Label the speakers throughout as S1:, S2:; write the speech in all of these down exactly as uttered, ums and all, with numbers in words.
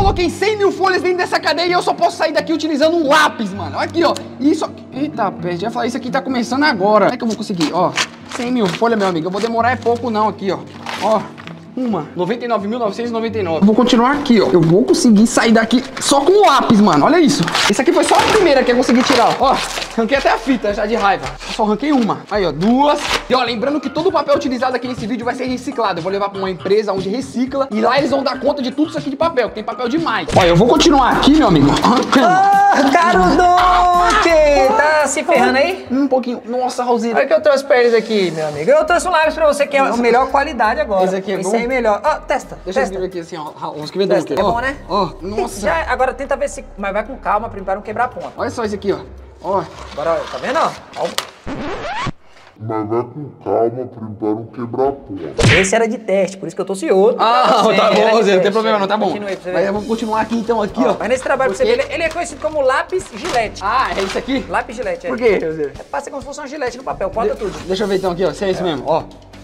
S1: coloquei cem mil folhas dentro dessa cadeia e eu só posso sair daqui utilizando um lápis, mano. Olha aqui, ó. Isso aqui. Eita, peste, já falei, isso aqui tá começando agora. Como é que eu vou conseguir? Ó, cem mil folhas, meu amigo. Eu vou demorar é pouco não aqui, ó. Ó. Uma, noventa e nove mil novecentos e noventa e nove. Vou continuar aqui, ó. Eu vou conseguir sair daqui só com o lápis, mano. Olha isso. Esse aqui foi só a primeira que eu consegui tirar, ó. Arranquei até a fita já de raiva. Eu só arranquei uma. Aí, ó, duas. E, ó, lembrando que todo o papel utilizado aqui nesse vídeo vai ser reciclado. Eu vou levar pra uma empresa onde recicla. E lá eles vão dar conta de tudo isso aqui de papel, que tem papel demais. Ó, eu vou continuar aqui, meu amigo. Arrancando.
S2: Ah, Carudonte! Tá se ferrando aí?
S1: Um pouquinho. Nossa, Raulzito.
S2: Olha o que eu trouxe pra eles aqui, meu amigo. Eu trouxe um lápis pra você que é a melhor qualidade agora.
S1: Esse aqui é
S2: Esse
S1: bom?
S2: aí é melhor. Ó, testa.
S1: Deixa
S2: testa.
S1: eu escrever aqui assim, ó. Vamos escrever dois aqui.
S2: É bom, né?
S1: Ó, nossa.
S2: Já, agora tenta ver se... Mas vai com calma pra não quebrar a ponta.
S1: Olha só isso aqui, ó. Ó.
S2: Agora, ó, tá vendo, ó? Ó.
S3: Mas vai com calma pra não quebrar a ponta.
S2: Esse era de teste, por isso que eu trouxe outro.
S1: Ah,
S2: Sim,
S1: tá bom,
S2: era de
S1: Zé, não tem
S2: teste.
S1: problema não, tá bom.
S2: Continue aí pra você
S1: Mas
S2: ver.
S1: eu vou continuar aqui então, aqui, ó.
S2: Mas nesse trabalho
S1: Porque...
S2: pra você ver, ele é conhecido como lápis gilete.
S1: Ah, é isso aqui?
S2: Lápis gilete, é.
S1: Por quê, Zé?
S2: É, passa como se fosse uma gilete no papel, corta
S1: De...
S2: tudo.
S1: Deixa eu ver então aqui, ó, se é isso mesmo, ó.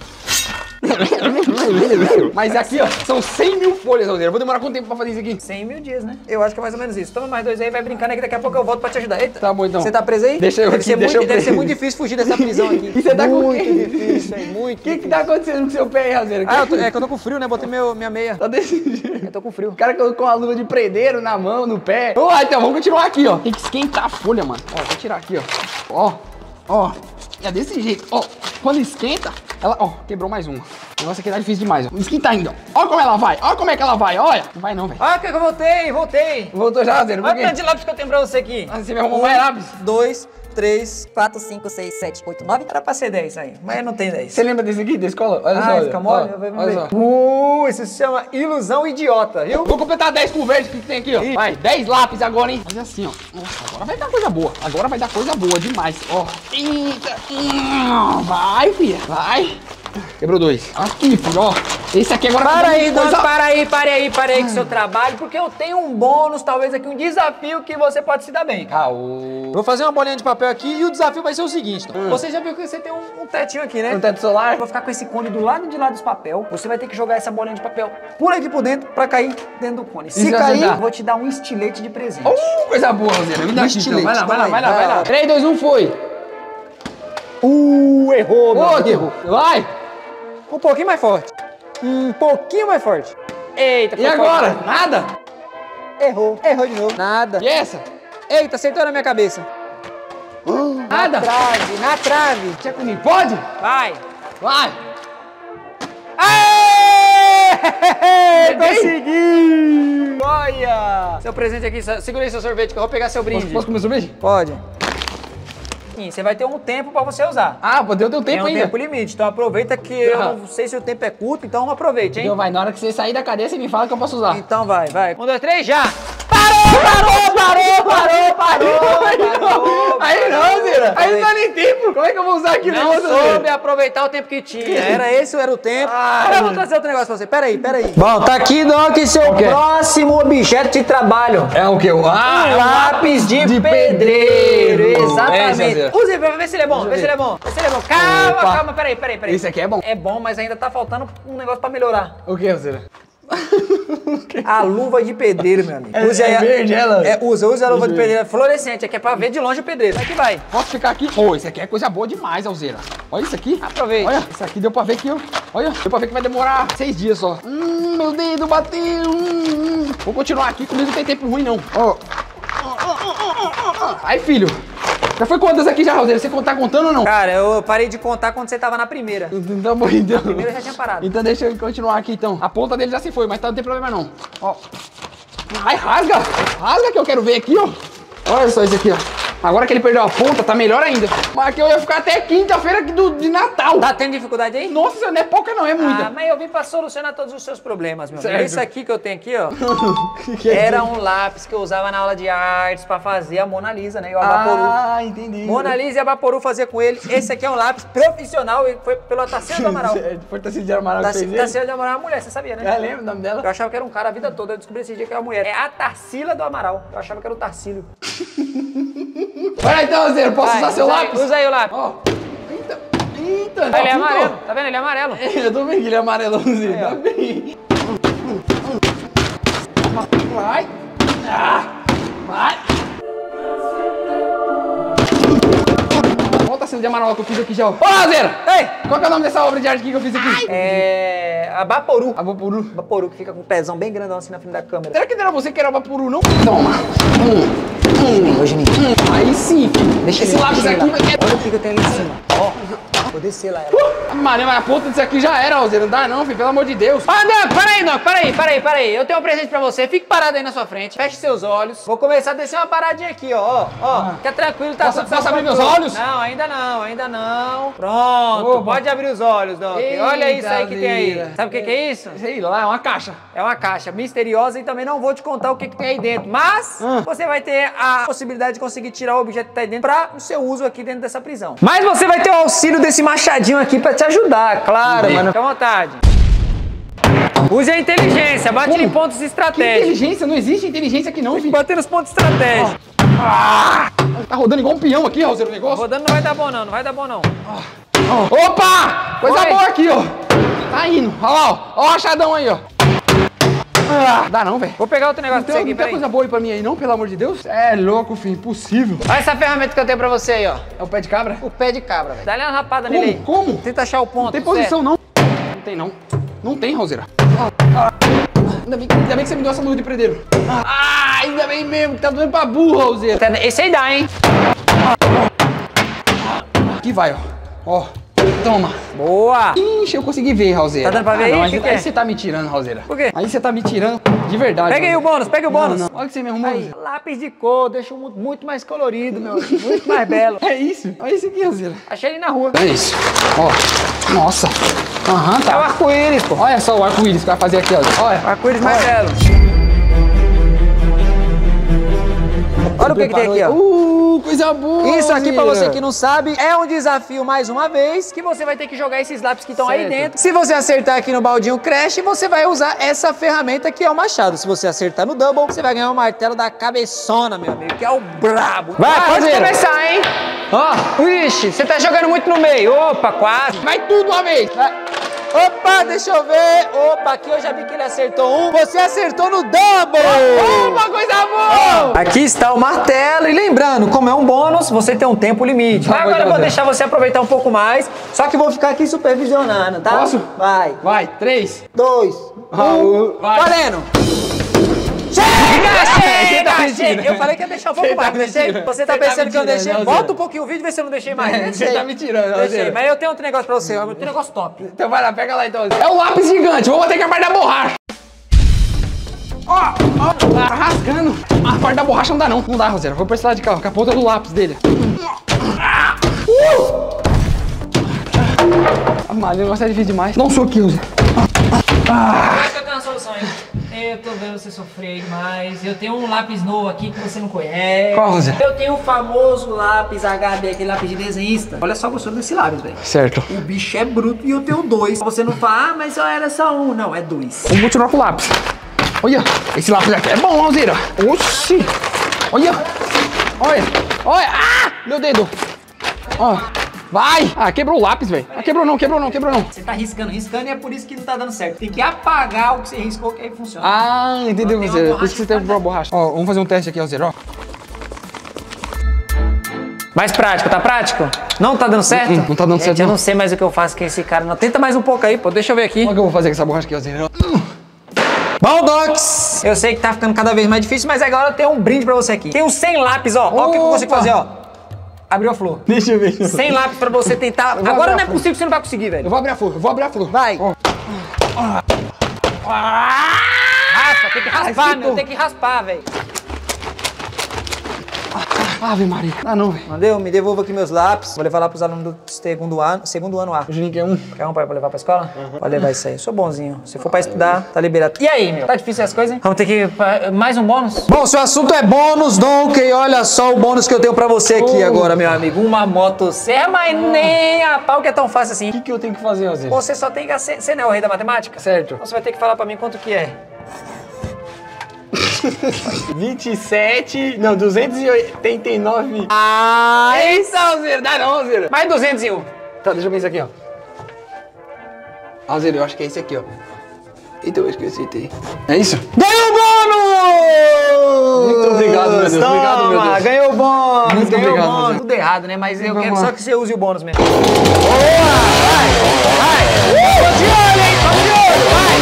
S1: Mas aqui, ó, são cem mil folhas, Aldeira. Eu vou demorar quanto tempo pra fazer isso aqui?
S2: cem mil dias, né? Eu acho que é mais ou menos isso. Toma mais dois aí, vai brincando aí que daqui a pouco eu volto pra te ajudar. Eita.
S1: Tá bom, então.
S2: Você tá preso aí?
S1: Deixa eu
S2: deve
S1: aqui,
S2: ser
S1: deixa
S2: muito,
S1: eu
S2: Deve ser
S1: preso.
S2: muito difícil fugir dessa prisão aqui.
S1: E você tá com
S2: muito
S1: quê?
S2: difícil, aí, muito
S1: O que que
S2: difícil.
S1: tá acontecendo com seu pé aí, Aldeira?
S2: Ah, eu tô, é que eu tô com frio, né? Botei meu, minha meia.
S1: Tá desse jeito.
S2: Eu tô com frio.
S1: O cara colocou uma luva de prendeiro na mão, no pé. Ó, então, vamos continuar aqui, ó. Tem que esquentar a folha, mano. Ó, vou tirar aqui, ó. Ó, ó. É desse jeito, ó. Quando esquenta, ela, ó, quebrou mais uma. O negócio aqui tá difícil demais, ó. Esquenta ainda, ó. Ó como ela vai, ó como é que ela vai, olha. Não vai não, velho.
S2: Ah, que eu voltei, voltei.
S1: Voltou já, Zero, por
S2: Olha o
S1: quê?
S2: tanto de lápis que eu tenho pra você aqui.
S1: Ah, você me arrumou mais lápis?
S2: Dois, três, quatro, cinco, seis, sete, oito, nove. Era pra ser dez aí, mas não tem dez.
S1: Você lembra desse aqui, da escola? Olha só,
S2: Ah,
S1: olha.
S2: fica mole?
S1: Ó,
S2: Vamos
S1: olha
S2: ver.
S1: só.
S2: Uh, isso se chama ilusão idiota, viu?
S1: Vou completar dez com o verde que tem aqui, ó. Vai, dez lápis agora, hein? Mas assim, ó. Nossa, agora vai dar coisa boa. Agora vai dar coisa boa demais, ó. Eita. Hum, Vai, filha. Vai. Quebrou dois. Aqui, filho, ó. Esse aqui agora
S2: Para
S1: vai
S2: aí,
S1: dar
S2: Dona, para aí, pare aí, pare aí com o seu trabalho, porque eu tenho um bônus, talvez aqui, um desafio que você pode se dar bem.
S1: Caô.
S2: Vou fazer uma bolinha de papel aqui e o desafio vai ser o seguinte, então. Você já viu que você tem um, um tetinho aqui, né?
S1: Um teto solar?
S2: Eu vou ficar com esse cone do lado de lá dos papel. Você vai ter que jogar essa bolinha de papel por aqui por dentro pra cair dentro do cone. Se
S1: Isso vai
S2: cair,
S1: ajudar.
S2: eu vou te dar um estilete de presente.
S1: Uh, coisa boa, Roseira. Me dá
S2: Um
S1: aqui, então.
S2: estilete,
S1: Vai lá, vai lá,
S2: toma
S1: vai
S2: aí,
S1: lá, vai
S2: vai
S1: lá.
S2: lá.
S1: três, dois, um, foi.
S2: Uh, errou, meu amigo, errou.
S1: Outro. Vai.
S2: Um pouquinho mais forte. Um pouquinho mais forte. Eita,
S1: E
S2: foi
S1: agora?
S2: forte.
S1: Nada?
S2: Errou. Errou de novo. Nada.
S1: E essa?
S2: Eita, acertou na minha cabeça.
S1: Nada?
S2: Na trave, na trave.
S1: Tinha comigo. Pode?
S2: Vai.
S1: Vai.
S2: Aê!
S1: Peguei.
S2: Consegui! Olha! Seu presente aqui, segura aí seu sorvete que eu vou pegar seu brinde.
S1: Posso comer sorvete?
S2: Pode. Sim, você vai ter um tempo pra você usar.
S1: Ah, pô, deu teu
S2: Tem
S1: tempo
S2: um
S1: ainda.
S2: tempo limite, então aproveita que eu
S1: Ah.
S2: não sei se o tempo é curto, então aproveite, hein?
S1: Então vai, na hora que você sair da cadeia, você me fala que eu posso usar.
S2: Então vai, vai. Um, dois, três, já! Parou, parou, parou, parou, parou, parou.
S1: Aí não, Zira. Aí não dá nem tempo. Como é que eu vou usar aqui
S2: Não soube aproveitar o tempo que tinha. Era esse ou era o tempo?
S1: Ai.
S2: Agora eu vou trazer outro negócio pra você. Pera aí, pera aí. Bom, tá aqui, Doc, seu
S1: quê?
S2: próximo objeto de trabalho.
S1: É o que? Ah,
S2: Um lápis de,
S1: de
S2: pedreiro.
S1: pedreiro.
S2: Exatamente.
S1: É, Zé.
S2: Use pra ver se ele é bom, vê se ele é bom. Vê se ele é bom. Calma,
S1: Opa.
S2: calma, peraí, peraí, peraí.
S1: Esse aqui é bom.
S2: É bom, mas ainda tá faltando um negócio pra melhorar.
S1: O que, Zira?
S2: A luva de pedreiro, meu amigo.
S1: É-
S2: Use aí
S1: é
S2: a-
S1: verde ela?
S2: É, usa, usa a luva de pedreiro. É fluorescente, aqui é pra ver de longe o pedreiro. Aqui vai.
S1: Posso ficar aqui? Pô, esse aqui é coisa boa demais, Alzeira. Olha isso aqui.
S2: Aproveite.
S1: Olha, isso aqui deu pra ver que eu... Olha, deu pra ver que vai demorar seis dias só. Hum, meu dedo bateu. Hum, hum. Vou continuar aqui, comigo não tem tempo ruim, não. Ó. Aí, filho. Já foi quantas aqui já, Alzeira? Você tá contando ou não?
S2: Cara, eu parei de contar quando você tava na primeira.
S1: Então tá bom, então.
S2: Primeiro eu já tinha parado.
S1: Então deixa eu continuar aqui, então. A ponta dele já se foi, mas tá, não tem problema, não. Ó. Ai, rasga. Rasga que eu quero ver aqui, ó. Olha só isso aqui, ó. Agora que ele perdeu a ponta, tá melhor ainda. Mas aqui eu ia ficar até quinta-feira aqui do, de Natal.
S2: Tá tendo dificuldade aí?
S1: Nossa, isso não é pouca, não, é muita.
S2: Ah, mas eu vim pra solucionar todos os seus problemas, meu amigo.
S1: Certo.
S2: Isso aqui que eu tenho aqui, ó,
S1: Que é
S2: era
S1: isso?
S2: um lápis que eu usava na aula de artes pra fazer a Mona Lisa, né? E o Abaporu.
S1: Ah, entendi.
S2: Mona Lisa e Abaporu fazia com ele. Esse aqui é um lápis profissional e foi pelo Tarsila do Amaral.
S1: Foi Tarsila de Amaral que
S2: Tassi-
S1: fez ele?
S2: Tarsila do Amaral é uma mulher, você sabia, né?
S1: Já lembro o nome dela.
S2: Eu achava que era um cara a vida toda, eu descobri esse dia que era uma mulher. É a Tarsila do Amaral. Eu achava que era o Tarsílio.
S1: Vai lá então, Zé, posso
S2: Vai,
S1: usar seu
S2: usa aí,
S1: lápis?
S2: Usa aí o lápis.
S1: Ó. Eita, eita.
S2: Ele é
S1: pintou.
S2: amarelo, tá vendo? Ele é amarelo.
S1: Eu tô vendo que ele é amarelãozinho,
S2: Aí, ó.
S1: tá bem. Vai. Ah, vai. Volta a cena de amarelo que eu fiz aqui já. Ô, Razeiro!
S2: Ei!
S1: Qual que é o nome dessa obra de arte aqui que eu fiz aqui?
S2: É... a Vaporu.
S1: A Vaporu.
S2: Vaporu, que fica com um pezão bem grandão assim na frente da câmera.
S1: Será que não era você que era a Vaporu, não? Toma. Hum.
S2: Hum. Hoje, Nick.
S1: Hum. Aí sim.
S2: Deixa
S1: esse
S2: ele,
S1: lápis
S2: deixa
S1: aqui
S2: ele
S1: vai...
S2: Olha o que eu tenho ali em cima. Ó. Vou descer lá. Ela.
S1: Uh, Maria, mas a ponta disso aqui já era, Razeiro. Não dá não, filho. Pelo amor de Deus.
S2: Ah, não, peraí, não, peraí, peraí, peraí. Eu tenho um presente pra você. Fique parado aí na sua frente. Feche seus olhos. Vou começar a descer uma paradinha aqui, ó. Ó, ó.
S1: Ah.
S2: Fica tranquilo, tá
S1: Posso-
S2: tudo
S1: posso
S2: certo.
S1: abrir meus olhos?
S2: Não, ainda não, ainda não. Pronto,
S1: Opa.
S2: pode abrir os olhos, Doc.
S1: Eita,
S2: Olha isso aí que tem aí.
S1: vida.
S2: Sabe o que, que é isso?
S1: Sei lá, é uma caixa.
S2: É uma caixa misteriosa e também não vou te contar o que, que tem aí dentro. Mas
S1: Ah.
S2: você vai ter a possibilidade de conseguir tirar o objeto que tá aí dentro para o seu uso aqui dentro dessa prisão. Mas você vai ter o auxílio desse machadinho aqui pra te ajudar, claro,
S1: Sim.
S2: mano. Fica à vontade. Use a inteligência, bate
S1: Como?
S2: em pontos
S1: Que
S2: estratégicos.
S1: inteligência? Não existe inteligência aqui não, filho.
S2: Bater nos pontos estratégicos.
S1: Ah, tá rodando igual um peão aqui, Razeiro, o negócio.
S2: Rodando não vai dar bom não, não vai dar bom não.
S1: Opa! Coisa
S2: Oi.
S1: boa aqui, ó. Tá indo. Olha lá, ó. Ó o rachadão aí, ó. Ah, dá não, velho.
S2: Vou pegar outro negócio
S1: Não
S2: pra você
S1: tem,
S2: aqui,
S1: não tem
S2: peraí.
S1: coisa boa aí pra mim aí não, pelo amor de Deus? É louco, filho. Impossível.
S2: Olha essa ferramenta que eu tenho pra você aí, ó.
S1: É o pé de cabra?
S2: O pé de cabra, velho. Dá-lhe uma rapada
S1: Como?
S2: nele aí.
S1: Como?
S2: Tenta achar o ponto.
S1: Não tem
S2: certo.
S1: posição, não. Não tem, não. Não tem, Razeiro. Ainda bem, que- ainda bem que você me deu essa luz de predeiro. Ah, ainda bem mesmo que tá doendo pra burra, Razeiro.
S2: Esse aí dá, hein?
S1: Aqui vai, ó. Ó. Toma.
S2: Boa!
S1: Ixi, eu consegui ver, Razeiro.
S2: Tá dando pra ver
S1: não,
S2: aí?
S1: Aí,
S2: Que que
S1: aí
S2: é?
S1: você tá me tirando, Razeiro.
S2: Por quê?
S1: Aí você tá me tirando de verdade.
S2: Pega aí o
S1: Razeiro.
S2: bônus, pega o bônus.
S1: Não, não. Olha o que você me arrumou.
S2: Aí, lápis de cor, deixa mu- muito mais colorido, meu amigo, muito mais belo.
S1: É isso. Olha isso aqui, Razeiro.
S2: Achei ele na rua.
S1: É isso. Ó. Nossa. Aham,
S2: É o
S1: tá.
S2: arco-íris, pô.
S1: Olha só o arco-íris que vai fazer aqui, ó. Olha.
S2: O arco-íris mais belo. Olha o que, que tem aqui, ó.
S1: Uh, coisa boa.
S2: Isso aqui, pra
S1: Razeiro.
S2: você que não sabe, é um desafio mais uma vez, que você vai ter que jogar esses lápis que estão aí
S1: Certo.
S2: dentro. Se você acertar aqui no baldinho Crash, você vai usar essa ferramenta que é o machado. Se você acertar no double, você vai ganhar o martelo da cabeçona, meu amigo, que é o brabo.
S1: Vai,
S2: pode
S1: Razeiro.
S2: começar, hein? Ó, ixi, você tá jogando muito no meio. Opa, quase.
S1: Vai tudo uma vez. Vai.
S2: Opa, deixa eu ver. Opa, aqui eu já vi que ele acertou um. Você acertou no double.
S1: Uma coisa boa.
S2: Aqui está o martelo. E lembrando, como é um bônus, você tem um tempo limite.
S1: Vai,
S2: Agora eu
S1: vai,
S2: vou
S1: vai.
S2: deixar você aproveitar um pouco mais. Só que vou ficar aqui supervisionando, tá?
S1: Posso?
S2: Vai.
S1: Vai, três.
S2: Dois.
S1: Um. Vai.
S2: Valendo. Chega,
S1: Você
S2: chega,
S1: tá
S2: chega.
S1: mentindo.
S2: Eu falei que ia deixar um pouco
S1: Você tá
S2: mais, não deixei?
S1: mentindo.
S2: Você tá
S1: Você tá
S2: pensando que eu
S1: mentindo,
S2: deixei?
S1: não,
S2: Volta
S1: Zé.
S2: um pouquinho o vídeo e vê se eu não deixei mais.
S1: É,
S2: Deixei.
S1: você tá me tirando, não,
S2: Deixei,
S1: Zé.
S2: mas eu tenho outro negócio pra você. Eu tenho um negócio top.
S1: Então vai lá, pega lá então. É o lápis gigante. Vou botar aqui a parte da borracha. Ó, ó, tá rasgando. A parte da borracha não dá não. Não dá, Razeiro. Vou pra esse lado de cá, ó, com a ponta do lápis dele. Uh! Ah, mas o negócio é difícil demais. Dá um soquinho, Zé.
S4: Acho que eu tenho uma solução aí. Eu tô vendo você sofrer demais. Eu tenho um lápis novo aqui que você não conhece.
S1: Qual, Zé?
S4: Eu tenho o famoso lápis H B, aquele lápis de desenhista.
S2: Olha só a gostura desse lápis, velho.
S1: Certo.
S2: O bicho é bruto e eu tenho dois. Você não fala, ah, mas eu era só um. Não, é dois.
S1: Vamos continuar com o lápis. Olha, esse lápis aqui é bom, Alzira. Oxi. Olha. Olha. Olha. Ah, meu dedo. Ó. Vai. Ah, quebrou o lápis, velho. Ah, quebrou não, quebrou não, quebrou não.
S2: Você tá riscando, riscando e é por isso que não tá dando certo. Tem que apagar o que você riscou que aí funciona.
S1: Ah, entendeu,
S2: Ó, tem uma
S1: Alzira. Por
S2: borracha
S1: isso que você tem
S2: que
S1: uma borracha. Ó, vamos fazer um teste aqui, Alzira, ó.
S2: Mais prático, tá prático? Não tá dando certo?
S1: Hum, não tá dando
S2: Gente,
S1: certo,
S2: eu
S1: não.
S2: não sei mais o que eu faço com esse cara. Não, tenta mais um pouco aí, pô. Deixa eu ver aqui.
S1: Olha o que eu vou fazer com essa borracha aqui, Alzira.
S2: Bom, Docs, eu sei que tá ficando cada vez mais difícil, mas agora eu tenho um brinde pra você aqui. Tem um sem lápis, ó. Ó o que eu consigo
S1: Opa.
S2: fazer, ó. Abriu a flor.
S1: Deixa eu ver.
S2: Sem lápis pra você tentar.
S1: vou
S2: Agora
S1: abrir
S2: não é
S1: a flor.
S2: possível que você não vai conseguir,
S1: Eu
S2: velho.
S1: vou abrir a flor, eu vou abrir a flor.
S2: Vai.
S1: Ó.
S2: Raspa, tem que raspar,
S1: Ai,
S2: meu. Tem que raspar, velho.
S1: Ave Maria. Ah, não, velho.
S2: Mandeu? Me devolva aqui meus lápis. Vou levar lá pros alunos do segundo ano, segundo ano A.
S1: O Juninho quer um.
S2: Quer um pra levar pra escola? Pode levar isso aí. Sou bonzinho. Se for pra estudar, tá liberado. E aí, meu? Tá difícil as coisas, hein? Vamos ter que... pa- mais um bônus? Bom, seu assunto é bônus, Donkey. Olha só o bônus que eu tenho pra você aqui
S1: Oh.
S2: agora, meu amigo. Uma motosserra, mas nem a pau que é tão fácil assim.
S1: O que, que eu tenho que fazer, Alzira?
S2: Você só tem que... ace- Você não é o rei da matemática?
S1: Certo.
S2: Você vai ter que falar pra mim quanto que é.
S1: vinte e sete, não, duzentos e oitenta e nove.
S2: Ah,
S1: Eita, Alzira, dá não, Alzira.
S2: mais duzentos e um.
S1: Tá, deixa eu ver isso aqui, ó. Alzira, eu acho que é esse aqui, ó. Eita, eu esqueci. É isso?
S2: Ganhou o bônus!
S1: Muito obrigado, meu Deus.
S2: Toma,
S1: Obrigado, meu Deus.
S2: ganhou o bônus,
S1: Muito
S2: ganhou
S1: obrigado,
S2: o bônus.
S1: meu Deus.
S2: Tudo errado, né? Mas eu
S1: Vamos
S2: quero
S1: lá.
S2: só que você use o bônus mesmo. Boa! Vai! Vai! Tô de olho, hein? Tô de olho! Vai!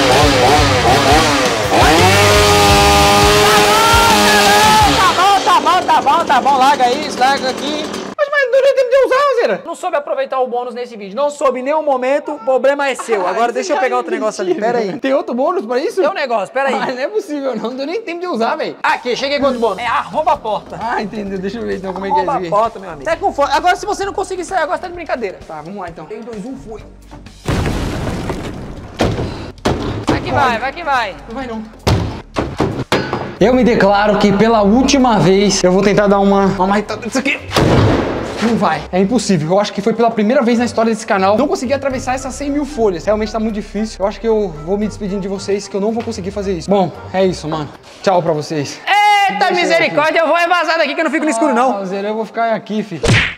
S2: Tá bom, tá bom, tá bom, tá bom. Larga isso, larga aqui.
S1: Mas, mas não deu tempo de usar, Zera.
S2: Não soube aproveitar o bônus nesse vídeo. Não soube em nenhum momento. O problema é seu. Agora
S1: Ah,
S2: deixa eu
S1: isso
S2: pegar
S1: já
S2: outro
S1: é
S2: negócio ali.
S1: mentira.
S2: Pera aí.
S1: Tem outro bônus pra isso?
S2: Tem um negócio, pera aí.
S1: Ah, não é possível, não. Não deu nem tempo de usar, velho.
S2: Aqui, cheguei com outro bônus. É arromba a porta.
S1: Ah, entendeu. Deixa eu ver então como é que é
S2: Arromba
S1: isso
S2: a
S1: aqui.
S2: porta, meu amigo. Sai com fome. Agora, se você não conseguir sair agora, você tá de brincadeira.
S1: Tá, vamos lá então. três, dois, um, foi.
S2: Vai que vai, vai que vai.
S1: Não vai não. Eu me declaro que pela última vez eu vou tentar dar uma, uma marretada nisso aqui. Não vai, é impossível. Eu acho que foi pela primeira vez na história desse canal não consegui atravessar essas cem mil folhas. Realmente tá muito difícil. Eu acho que eu vou me despedindo de vocês, que eu não vou conseguir fazer isso. Bom, é isso, mano. Tchau pra vocês.
S2: Eita misericórdia, eu vou vazar daqui que eu não fico no escuro, não.
S1: Ah, Zé, eu vou ficar aqui, filho.